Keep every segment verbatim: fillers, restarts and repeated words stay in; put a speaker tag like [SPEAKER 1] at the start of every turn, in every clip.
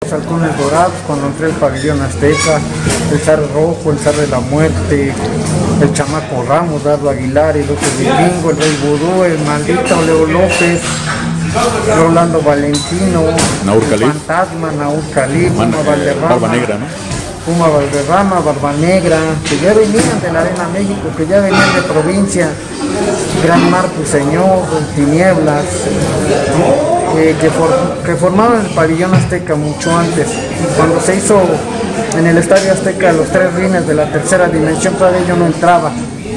[SPEAKER 1] Halcones Dorados, cuando entré al pabellón azteca, el Zar Rojo, el Zar de la Muerte, el Chamaco Ramos, Dardo Aguilar, el Otro Vikingo, el Rey Vudú, el Maldito, Leo López, Rolando Valentino,
[SPEAKER 2] Naur Calif,
[SPEAKER 1] Fantasma, Naur Calif, Puma Valderrama,
[SPEAKER 2] Barba Negra, ¿no?
[SPEAKER 1] Puma Valderrama, Barba Negra, que ya venían de la Arena México, que ya venían de provincia, Gran Marco Señor, Tinieblas, eh, que, for, que formaron el pabellón azteca mucho antes. Cuando se hizo en el Estadio Azteca los tres rines de la tercera dimensión, todavía yo no entraba.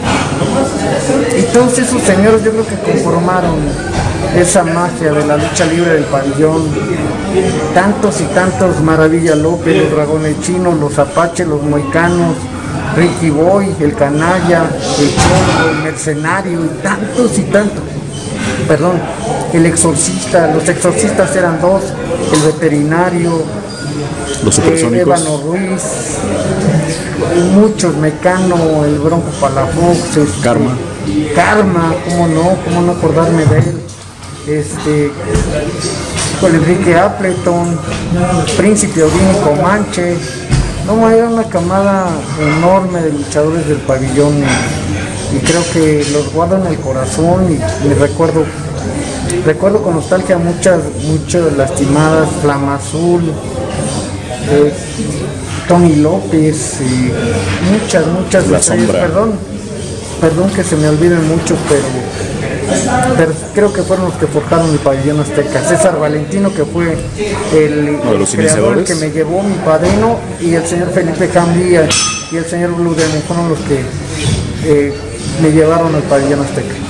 [SPEAKER 1] Y todos esos señores yo creo que conformaron esa magia de la lucha libre del pabellón. Tantos y tantos, Maravilla López, los Dragones Chinos, los Apaches, los Moicanos, Ricky Boy, el Canalla, el Chorro, el Mercenario, y tantos y tantos. Perdón, el Exorcista, los exorcistas eran dos, el Veterinario,
[SPEAKER 2] los
[SPEAKER 1] eh, Ébano Ruiz, muchos, Mecano, el Bronco Palafox, este,
[SPEAKER 2] Karma.
[SPEAKER 1] Karma, cómo no, cómo no acordarme de él, este, con Enrique Appleton, Príncipe Odín y Comanche. No, era una camada enorme de luchadores del pabellón y, y creo que los guardo en el corazón y me recuerdo, recuerdo con nostalgia muchas, muchas lastimadas, Flama Azul, eh, Tony López, y muchas, muchas
[SPEAKER 2] La
[SPEAKER 1] estrellas,
[SPEAKER 2] Sombra.
[SPEAKER 1] perdón, perdón que se me olviden muchos, pero, pero creo que fueron los que forjaron el pabellón azteca. César Valentino, que fue el,
[SPEAKER 2] Uno de los
[SPEAKER 1] creador, el
[SPEAKER 2] iniciadores,
[SPEAKER 1] que me llevó mi padrino, y el señor Felipe Cambía y el señor Blue Demon fueron los que eh, me llevaron al pabellón azteca.